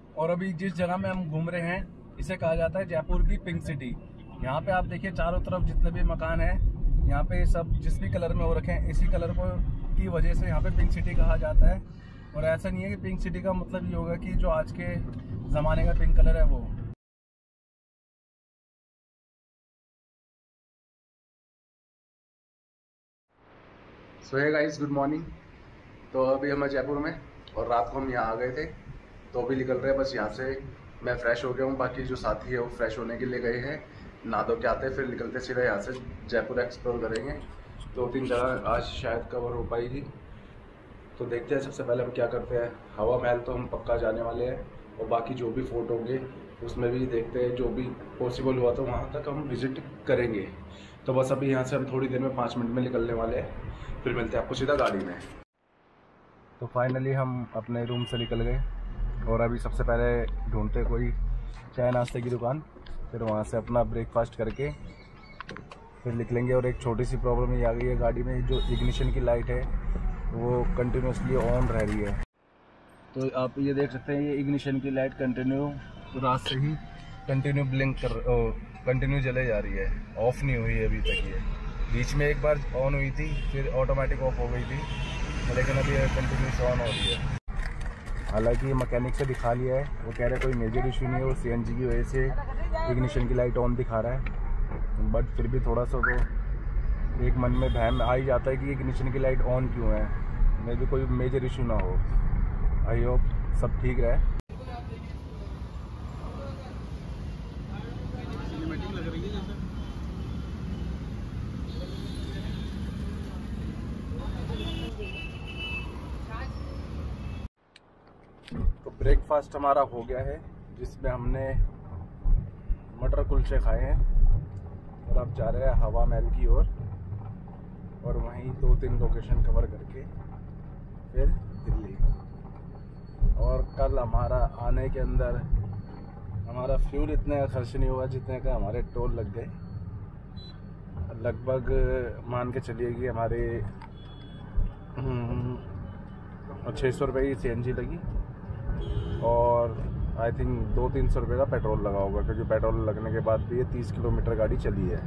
और अभी जिस जगह में हम घूम रहे हैं इसे कहा जाता है जयपुर की पिंक सिटी। यहाँ पे आप देखिए चारों तरफ जितने भी मकान हैं यहाँ पे सब जिस भी कलर में हो रखे हैं इसी कलर को की वजह से यहाँ पे पिंक सिटी कहा जाता है। और ऐसा नहीं है कि पिंक सिटी का मतलब ये होगा कि जो आज के ज़माने का पिंक कलर है वो। So hey guys, good morning. तो अभी हम जयपुर में और रात को हम यहाँ आ गए थे, तो अभी निकल रहे हैं बस यहाँ से। मैं फ्रेश हो गया हूँ, बाकी जो साथी है वो फ्रेश होने के लिए गए हैं, नहा धो के आते हैं फिर निकलते सीधे यहाँ से जयपुर एक्सप्लोर करेंगे। 2-3 जगह आज शायद कवर हो पाएगी, तो देखते हैं। सबसे पहले हम क्या करते हैं, हवा महल तो हम पक्का जाने वाले हैं और बाकी जो भी फोर्ट होंगे उसमें भी देखते हैं, जो भी पॉसिबल हुआ तो वहाँ तक हम विज़िट करेंगे। तो बस अभी यहाँ से हम थोड़ी देर में 5 मिनट में निकलने वाले हैं, फिर मिलते हैं आपको सीधा गाड़ी में। तो फाइनली हम अपने रूम से निकल गए और अभी सबसे पहले ढूंढते कोई चाय नाश्ते की दुकान, फिर वहाँ से अपना ब्रेकफास्ट करके फिर निकलेंगे। और एक छोटी सी प्रॉब्लम ये आ गई है, गाड़ी में जो इग्निशन की लाइट है वो कंटिन्यूसली ऑन रह रही है। तो आप ये देख सकते हैं, ये इग्निशन की लाइट कंटिन्यू रात से ही कंटिन्यू जले जा रही है, ऑफ़ नहीं हुई है अभी तक। ये बीच में एक बार ऑन हुई थी, फिर ऑटोमेटिक ऑफ हो गई थी, लेकिन अभी कंटिन्यूस ऑन हो रही है। हालांकि मैकेनिक से दिखा लिया है, वो कह रहे हैं कोई मेजर इशू नहीं है, वो CNG की वजह से इग्निशन की लाइट ऑन दिखा रहा है। बट फिर भी थोड़ा सा तो एक मन में वहम आ ही जाता है कि इग्निशन की लाइट ऑन क्यों है, मे भी कोई मेजर इशू ना हो। आई होप सब ठीक रहे। तो ब्रेकफास्ट हमारा हो गया है, जिसमें हमने मटर कुलचे खाए हैं और अब जा रहे हैं हवा महल की ओर और वहीं 2-3 लोकेशन कवर करके फिर दिल्ली। और कल हमारा आने के अंदर हमारा फ्यूल इतने का खर्च नहीं हुआ जितने का हमारे टोल लग गए। लगभग मान के चलिए कि हमारे 600 रुपये की CNG लगी और आई थिंक 200-300 रुपये का पेट्रोल लगा होगा, क्योंकि पेट्रोल लगने के बाद भी ये 30 किलोमीटर गाड़ी चली है।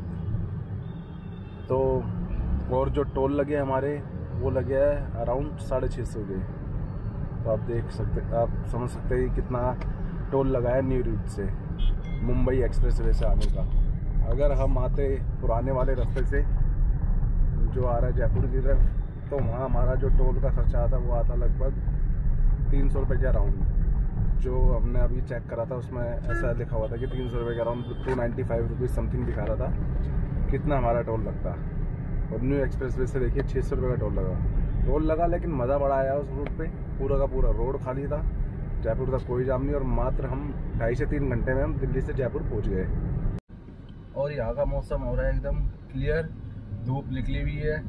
तो और जो टोल लगे हमारे वो लगे है अराउंड 650 के। तो आप देख सकते, आप समझ सकते हैं कितना टोल लगा है न्यू रूट से मुंबई एक्सप्रेस वे से आने का। अगर हम आते पुराने वाले रास्ते से जो आ रहा है जयपुर की तरफ, तो वहाँ हमारा जो टोल का खर्चा आता वो आता लगभग 300 रुपये के अराउंड। जो हमने अभी चेक करा था उसमें ऐसा लिखा हुआ था कि 300 रुपये के अराउंड 295 रुपीज़ समथिंग दिखा रहा था कितना हमारा टोल लगता। और न्यू एक्सप्रेस वे से देखिए 600 रुपये का टोल लगा। लेकिन मज़ा बड़ा आया उस रूट पे, पूरा का पूरा रोड खाली था, जयपुर का कोई जाम नहीं, और मात्र हम 2.5 से 3 घंटे में हम दिल्ली से जयपुर पहुँच गए। और यहाँ का मौसम हो रहा है एकदम क्लियर, धूप निकली हुई है।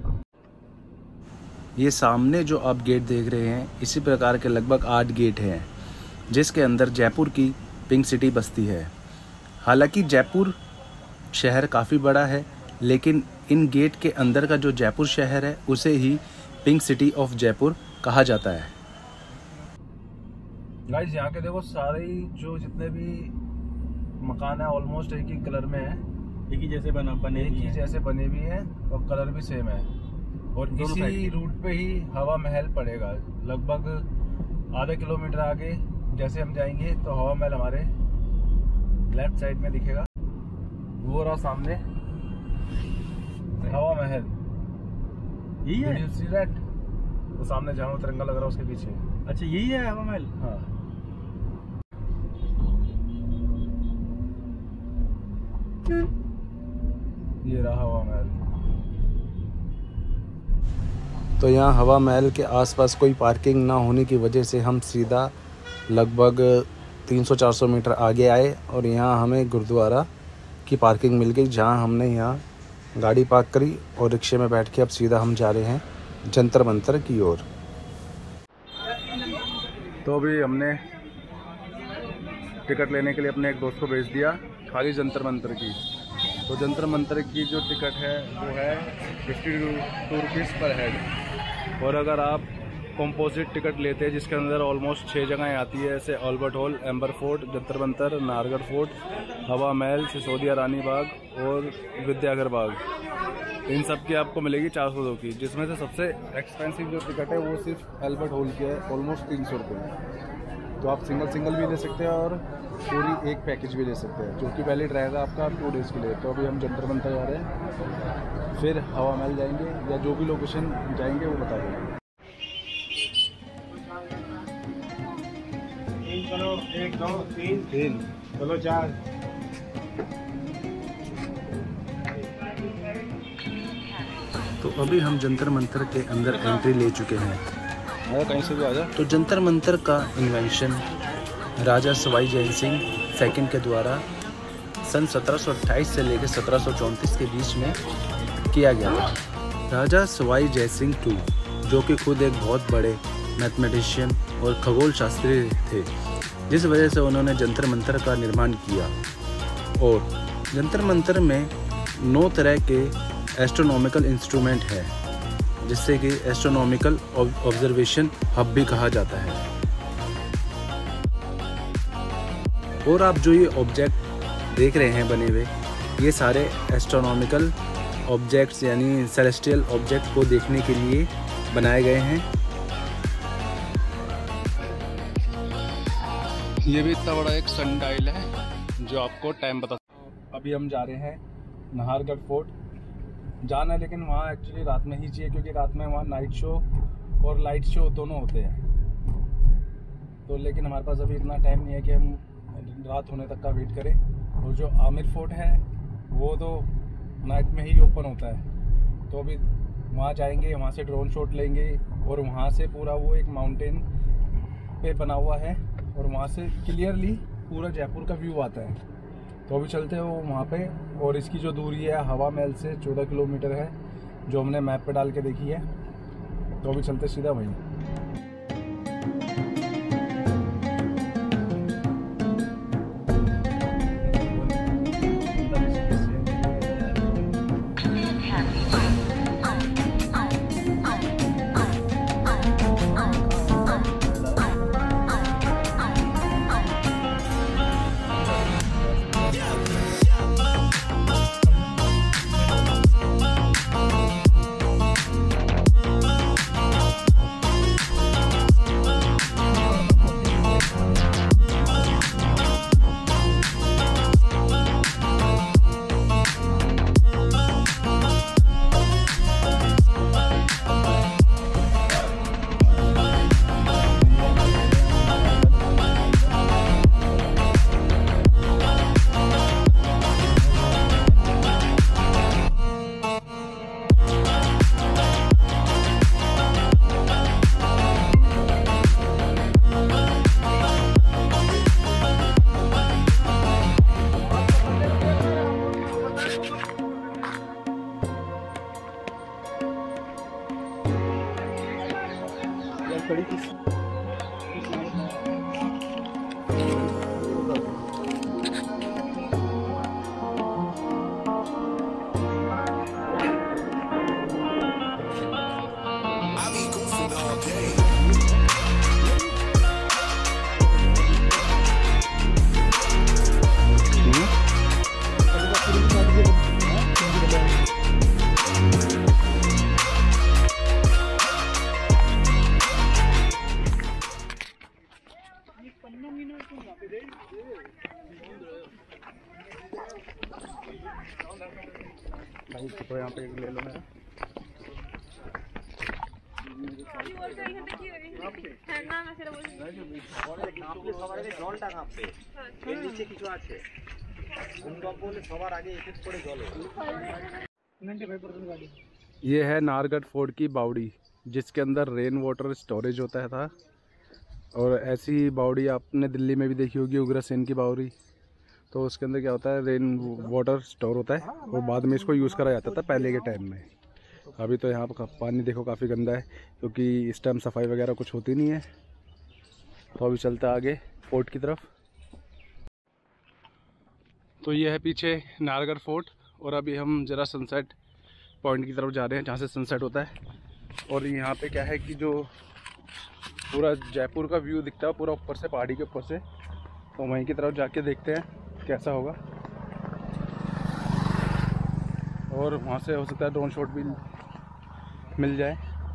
ये सामने जो आप गेट देख रहे हैं, इसी प्रकार के लगभग 8 गेट हैं जिसके अंदर जयपुर की पिंक सिटी बसती है। हालांकि जयपुर शहर काफ़ी बड़ा है, लेकिन इन गेट के अंदर का जो जयपुर शहर है उसे ही पिंक सिटी ऑफ जयपुर कहा जाता है। गाइस यहाँ के देखो सारे जो जितने भी मकान है ऑलमोस्ट एक ही कलर में है, एक ही जैसे बने भी हैं और कलर भी सेम है। और इसी रूट पे ही हवा महल पड़ेगा। लगभग आधे किलोमीटर आगे जैसे हम जाएंगे तो हवा महल हमारे लेफ्ट साइड में दिखेगा। वो रहा सामने हवा महल, यही है। You see that? वो सामने जहाँ तिरंगा लग रहा है उसके पीछे। अच्छा यही है हवा महल। हाँ, ये रहा हवा महल। तो यहाँ हवा महल के आसपास कोई पार्किंग ना होने की वजह से हम सीधा लगभग 300-400 मीटर आगे आए और यहाँ हमें गुरुद्वारा की पार्किंग मिल गई, जहाँ हमने यहाँ गाड़ी पार्क करी और रिक्शे में बैठ के अब सीधा हम जा रहे हैं जंतर मंतर की ओर। तो अभी हमने टिकट लेने के लिए अपने एक दोस्त को भेज दिया खाली जंतर मंतर की। तो जंतर मंतर की जो टिकट है वो है 52 रुपीज़ पर हेड। और अगर आप कंपोजिट टिकट लेते हैं जिसके अंदर ऑलमोस्ट 6 जगहें आती है, जैसे Albert Hall, Amber fort, Jantar Mantar, Nahargarh fort, Hawa Mahal, Sisodia रानी बाग और विद्याधर बाग। इन सब की आपको मिलेगी 402 की, जिसमें से सबसे एक्सपेंसिव जो टिकट है वो सिर्फ अल्बर्ट हॉल की है, ऑलमोस्ट 300 रुपये। तो आप सिंगल भी ले सकते हैं और पूरी एक पैकेज भी ले सकते हैं, जो कि वैलिड रहेगा आपका 2 डेज़ के लिए। तो अभी हम जंतर मंतर जा रहे हैं, फिर हवा महल जाएंगे या जो भी लोकेशन जाएंगे वो बता देंगे। 1 2 3 चलो 4। तो अभी हम जंतर मंतर के अंदर एंट्री ले चुके हैं। कहीं से भी आ जा। तो जंतर मंतर का इन्वेंशन राजा सवाई जय सिंह सेकंड के द्वारा सन 1728 से लेकर 1734 के बीच में किया गया था। राजा सवाई जय सिंह II, जो कि खुद एक बहुत बड़े मैथमेटिशियन और खगोल शास्त्री थे, जिस वजह से उन्होंने जंतर मंतर का निर्माण किया। और जंतर मंतर में 9 तरह के एस्ट्रोनॉमिकल इंस्ट्रूमेंट है, जिससे कि एस्ट्रोनॉमिकल ऑब्जर्वेशन हब भी कहा जाता है। और आप जो ये ऑब्जेक्ट देख रहे हैं बने हुए, ये सारे एस्ट्रोनॉमिकल ऑब्जेक्ट्स यानी सेलेस्टियल ऑब्जेक्ट को देखने के लिए बनाए गए हैं। ये भी इतना बड़ा एक सनडायल है जो आपको टाइम बता। अभी हम जा रहे हैं नाहरगढ़ फोर्ट। जाना है लेकिन वहाँ एक्चुअली रात में ही चाहिए, क्योंकि रात में वहाँ नाइट शो और लाइट शो दोनों होते हैं। तो लेकिन हमारे पास अभी इतना टाइम नहीं है कि हम रात होने तक का वेट करें। और जो आमिर फोर्ट है वो तो नाइट में ही ओपन होता है। तो अभी वहाँ जाएंगे, वहाँ से ड्रोन शॉट लेंगे और वहाँ से पूरा वो एक माउंटेन पे बना हुआ है और वहाँ से क्लियरली पूरा जयपुर का व्यू आता है। तो अभी चलते हैं वो वहाँ पे। और इसकी जो दूरी है हवा महल से 14 किलोमीटर है, जो हमने मैप पे डाल के देखी है। तो अभी चलते सीधा वहीं। भाई तो यहाँ पे एक ले लो मेरा। ये है नाहरगढ़ फोर्ट की बावड़ी, जिसके अंदर रेन वाटर स्टोरेज होता था। और ऐसी बावड़ी आपने दिल्ली में भी देखी होगी, उग्रसेन की बावड़ी। तो उसके अंदर क्या होता है, रेन वाटर स्टोर होता है और बाद में इसको यूज़ करा जाता था पहले के टाइम में। अभी तो यहाँ पर पानी देखो काफ़ी गंदा है, क्योंकि इस टाइम सफाई वगैरह कुछ होती नहीं है। तो अभी चलते आगे फोर्ट की तरफ। तो ये है पीछे नाहरगढ़ फोर्ट, और अभी हम ज़रा सनसेट पॉइंट की तरफ जा रहे हैं, जहाँ से सनसेट होता है। और यहाँ पे क्या है कि जो पूरा जयपुर का व्यू दिखता है पूरा ऊपर से, पहाड़ी के ऊपर से। तो वहीं की तरफ जाके देखते हैं कैसा होगा, और वहाँ से हो सकता है ड्रोन शॉट भी मिल जाए।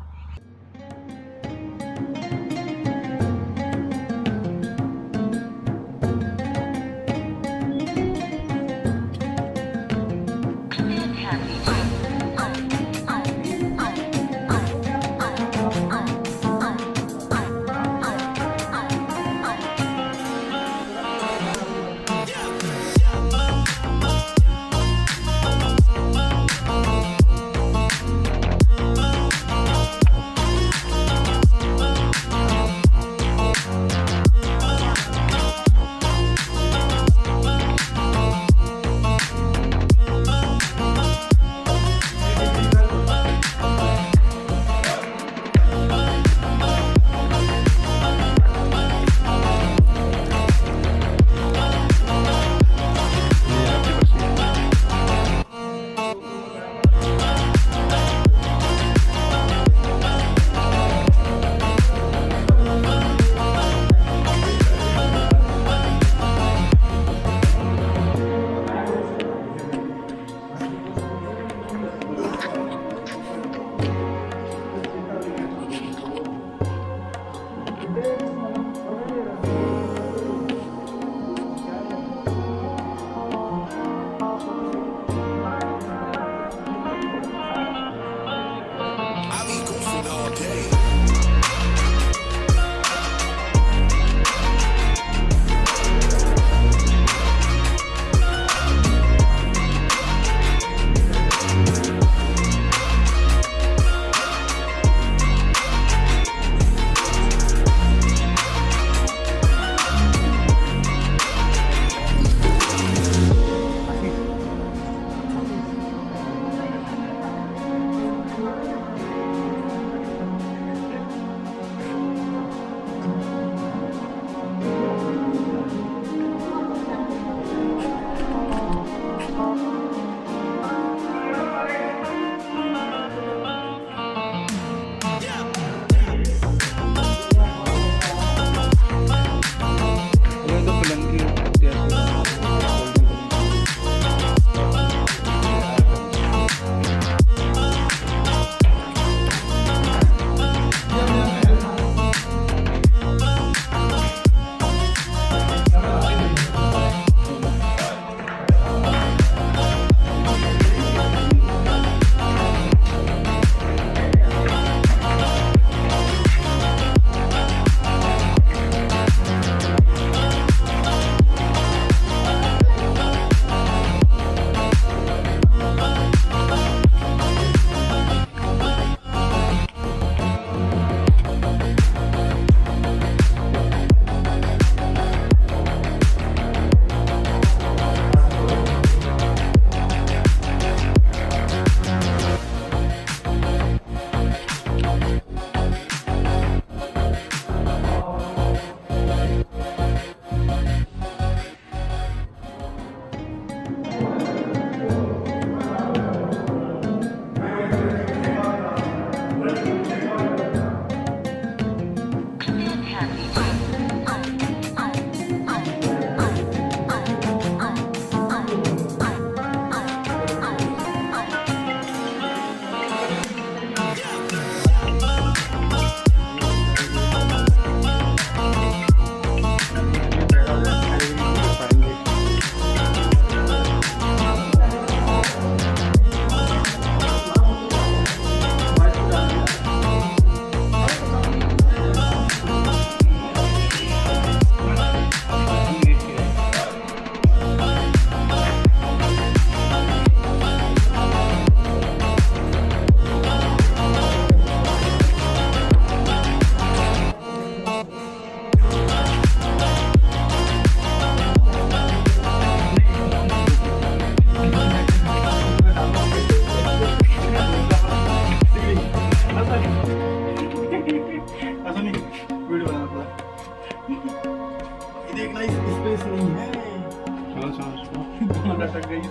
अटक गई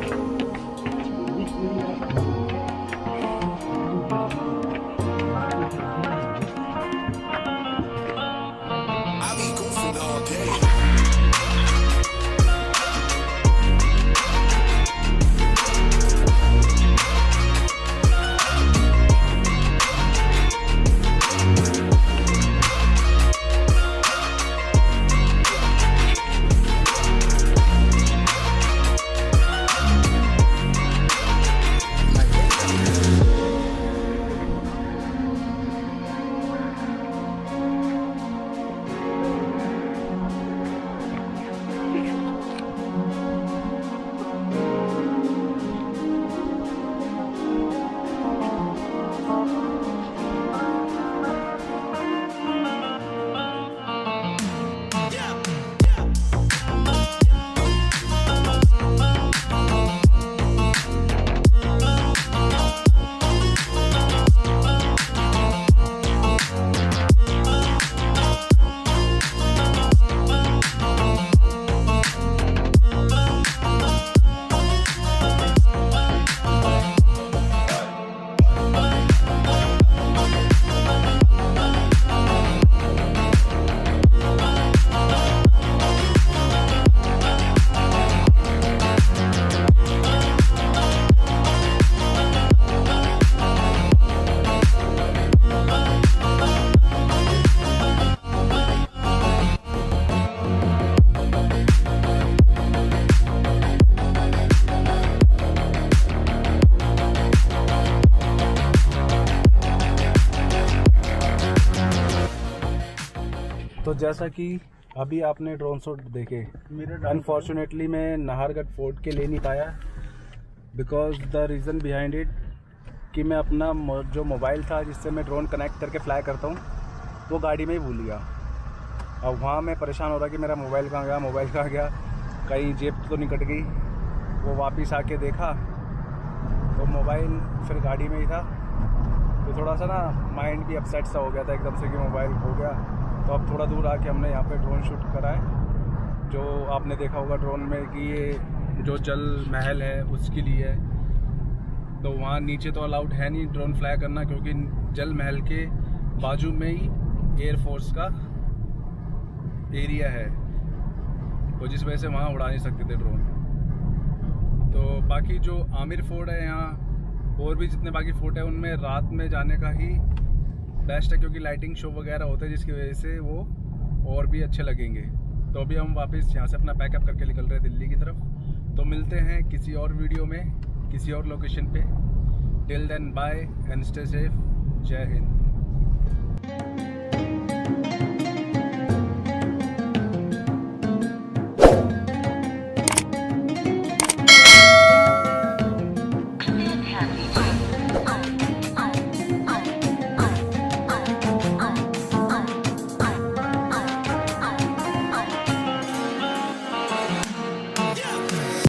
जयपुर। तो जैसा कि अभी आपने ड्रोन शॉट देखे, अनफॉर्चुनेटली मैं नाहरगढ़ फोर्ट के ले नहीं पाया, because the reason behind it कि मैं अपना जो मोबाइल था जिससे मैं ड्रोन कनेक्ट करके फ्लाई करता हूँ वो गाड़ी में ही भूल गया। अब वहाँ मैं परेशान हो रहा कि मेरा मोबाइल कहाँ गया, कहीं जेब तो नहीं कट गई। वो वापस आके देखा तो मोबाइल फिर गाड़ी में ही था। तो थोड़ा सा ना माइंड भी अपसेट सा हो गया था एकदम से कि मोबाइल खो गया। तो अब थोड़ा दूर आके हमने यहाँ पे ड्रोन शूट करा है, जो आपने देखा होगा ड्रोन में कि ये जो जल महल है उसके लिए है। तो वहाँ नीचे तो अलाउड है नहीं ड्रोन फ्लाई करना, क्योंकि जल महल के बाजू में ही एयरफोर्स का एरिया है, तो जिस वजह से वहाँ उड़ा नहीं सकते थे ड्रोन। तो बाकी जो आमिर फोर्ट है यहाँ और भी जितने बाकी फोर्ट है उनमें रात में जाने का ही बेस्ट है, क्योंकि लाइटिंग शो वगैरह होते हैं जिसकी वजह से वो और भी अच्छे लगेंगे। तो अभी हम वापस यहाँ से अपना पैकअप करके निकल रहे हैं दिल्ली की तरफ। तो मिलते हैं किसी और वीडियो में किसी और लोकेशन पे। Till then bye and stay safe. Jai Hind.